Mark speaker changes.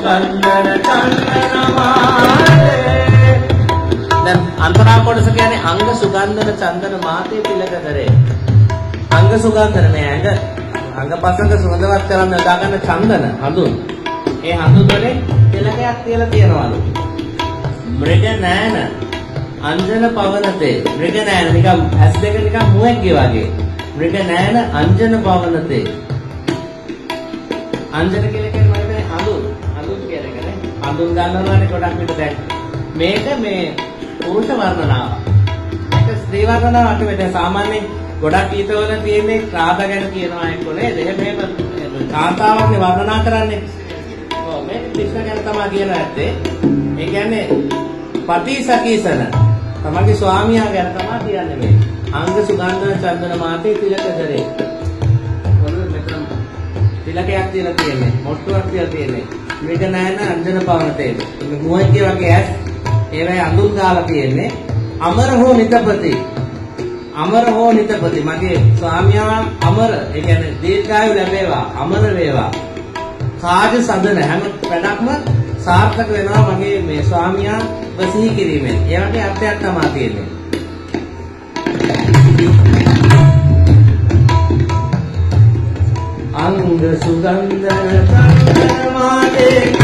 Speaker 1: සුගන්ධන චන්දන මාතේ. දැන් අන්තරා කොටස කියන්නේ අංග සුගන්ධන චන්දන මාතේ තිලකදරේ. අංග සුගන්ධන මේ අංගපසංග සුගඳවත් කරන්න දාගන්න චන්දන හඳුන්. ඒ හඳුන් වලේ තිලකයක් තියලා තියනවලු. මෘග නෑන අංජන පවනතේ. මෘග නෑන නිකන් ඇස් දෙක නිකන් මුවෙක්ගේ වගේ. මෘග නෑන අංජන පවනතේ. අංජන කියලා කියන්නේ මම හඳුන්. හඳුන් කියන එක නේ. හඳුන් ගන්නවානේ ගොඩක් විට දැන්. මේක මේ පුරුෂ වර්ණනාව. ඒක ස්ත්‍රී වර්ණනාවක් නෙවෙයි. සාමාන්‍යයෙන් ගොඩක් ගීතවල තියෙන්නේ රාධා ගැන කියනවා එක්ක නේද? එහෙම කාන්තාවක්නේ වර්ණනා කරන්නේ. ඔව් මේ ක්‍රිෂ්ණ ගැන තමයි කියලා ඇත්තේ. ඒ කියන්නේ පටි සකීසන තමගේ ස්වාමියා ගැන තමයි කියන්නේ මේ. අංග සුගන්ධන චන්දන මාතේ තිලකදරේ. මොනද මෙතන තිලකයක් තියලා තියෙන්නේ. මොට්ටුවක් තියලා තියෙන්නේ. මේක නෑන අංජන පවනතේ. මේ ගුවන්ගේ වගේ ඇස් ඒවයි අඳුන් දාලා තියෙන්නේ. අමර හෝ නිතපති. අමර හෝ නිතපති මගේ ස්වාමියා අමර ඒ කියන්නේ දීර්ඝායු ලැබේවා අමර වේවා. කාර්ය සදන හැම වැඩක්ම සාර්ථක වෙනවා මගේ මේ ස්වාමියා වසිහි කිරීමෙන්. ඒ වගේ අර්ථයක් තමයි තියෙන්නේ. අංග සුගන්ධන චන්දන මාතේ